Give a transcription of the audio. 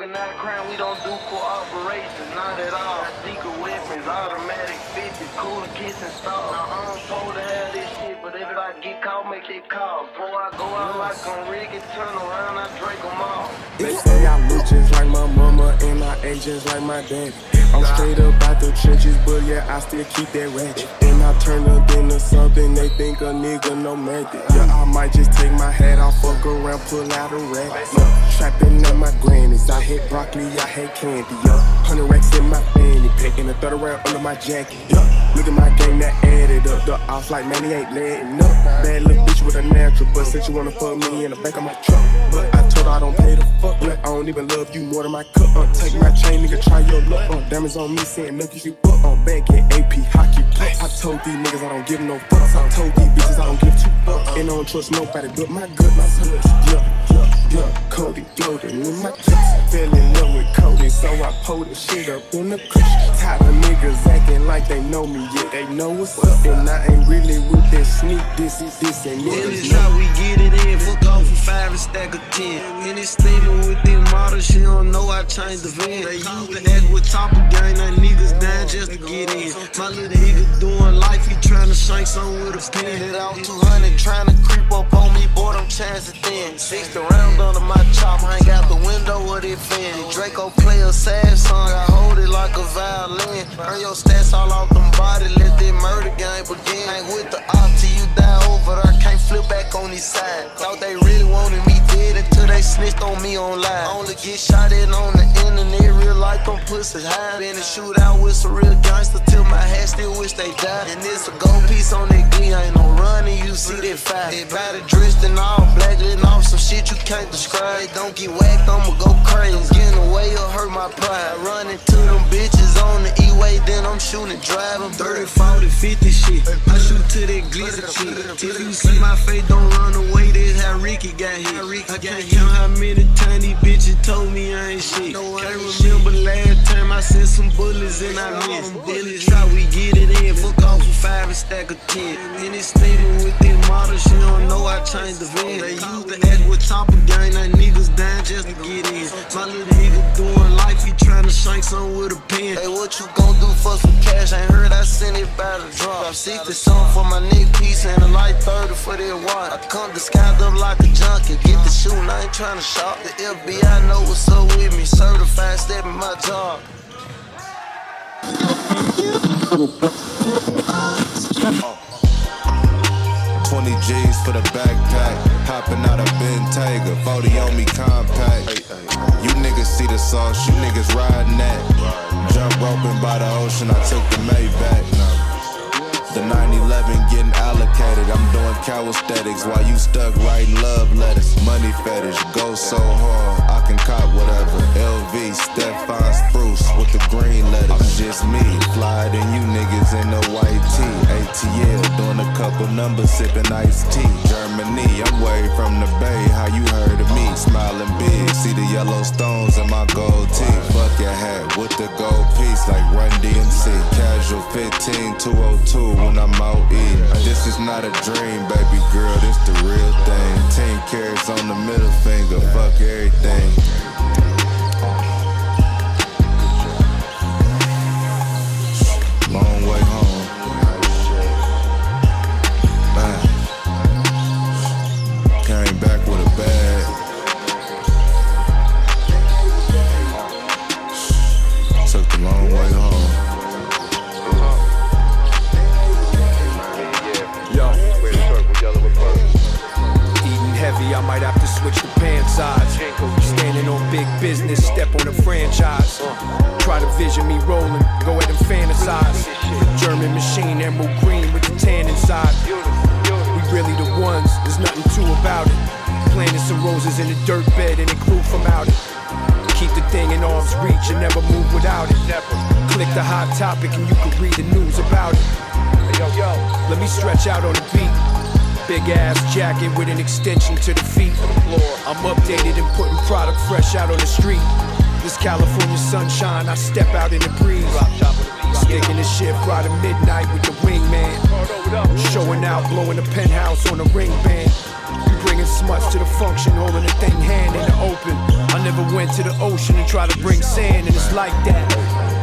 Organized crime, we don't do cooperation, not at all. Secret weapons, automatic 50s, cooler kids and stars. Now I'm supposed to have this shit, but if I get caught, make it call. Before I go out like I'm Ricky, turn around, I drink them all. They say I look just like my mama and I age just like my daddy. I'm straight up out the trenches, but yeah, I still keep that ratchet. And I turn up into something, they think a nigga no method. Yeah, I might just take my hat off, fuck around, pull out a rack. Yeah, trapping at my grannies, I hate broccoli, I hate candy. Yeah, 100 racks in my fanny pack and a 30 round under my jacket. Yeah, look at my game that added up, the off like man, he ain't letting up. Bad little bitch with a natural, but since you wanna fuck me in the back of my truck, but I told her I don't pay the fuck. Yeah, I don't even love you more than my cup. Take my chain, nigga, try your luck. Diamonds on me, saying nothing you put on bank and AP hockey play. I told these niggas I don't give no fucks. I told these bitches I don't give two fucks. And I don't trust nobody but my good, my good. Yeah, Cody floating in my clips. Fell in love with Cody, so I pulled the shit up in the cush. Tired of niggas acting like they know me, yet they know what's up. And I ain't really with that sneak, this and niggas. And it's how we get it in, fuck off for 5 and stack of 10. And it's steaming with them models, she don't know I changed the van. They used to act with top of gang, that niggas down just to get in. My little nigga doing life, he tryna shank something with a pen. It out 200, tryna creep up on me, boy, them chances thin. 60 round under my chop, hang out the window with it fin. Draco play a sad song, I hold it like a violin. Earn your stats all off them body, let that murder game begin. Hang with the op till you die over there, can't flip back on these sides. Thought they really wanted me dead until they snitched on me online. Only get shot at on the internet, real life them pussies high. Been a shootout with some real gangsters till my hat still wish they died. And it's a gold piece on that glee, ain't no running, you see that fire. Everybody dressed in all black, letting off some shit you can't describe. Don't get whacked, I'ma go crazy. Getting away or hurt my pride. Running to them bitches on the E-way, then I'm shooting, driving 30, 40, 50 shit. I shoot to that glitter shit. Till you see my face, don't run away. That's how Ricky got hit. I can't count how many times these bitches told me I ain't shit. Can't remember last time I sent some bullets and I missed. Then it's how we get it in. Fuck off for 5 and stack of 10. And it's steaming with them models, she don't know I changed the van. They used to act with top of gang, that niggas down just to get in. My little nigga doing life, he tryna shank something with a pen. Hey, what you gon' do for some cash? Ain't heard I sent it by the drop. Drop 60 something for my neck piece and a light 30 for that watch. I come disguised up like a junkie, get the shooting, I ain't tryna shop. The FBI know what's up with me, certified step in my job. 20 G's for the backpack, hopping out of Bentayga, 40 on me compact. You niggas see the sauce, you niggas riding that. Jump roping by the ocean, I took the Maybach. The 911 getting allocated, I'm doing calisthenics while you stuck writing love letters. Money fetish, go so hard, I can cop whatever. LV, Stefan Spruce with the green letters. I'm just me, flyer than you niggas in the white tee. ATL, doing a couple numbers, sipping iced tea. Germany, I'm way from the Bay, how you heard of me? Smiling big, see the yellow stones in my gold tee. Fuck your hat with the gold piece like Run DMC. Casual 15, 202 when I'm out eating. This is not a dream, baby girl, this the real thing. 10 carats on the middle finger, fuck everything. Long way home. Man. Came back with a bag. Took the long way home. Heavy, I might have to switch the pant size. Standing on big business, step on a franchise. Try to vision me rolling, go ahead and fantasize. German machine, emerald green with the tan inside. We really the ones, there's nothing to about it. Planted some roses in the dirt bed and it grew from out it. Keep the thing in arm's reach and never move without it. Click the hot topic and you can read the news about it. Let me stretch out on the beat. Big ass jacket with an extension to the feet. I'm updated and putting product fresh out on the street. This California sunshine, I step out in the breeze. Sticking the shift right at midnight with the wingman. Showing out, blowing the penthouse on the ring band. We bringing smuts to the function, holding the thing hand in the open. I never went to the ocean and tried to bring sand, and it's like that.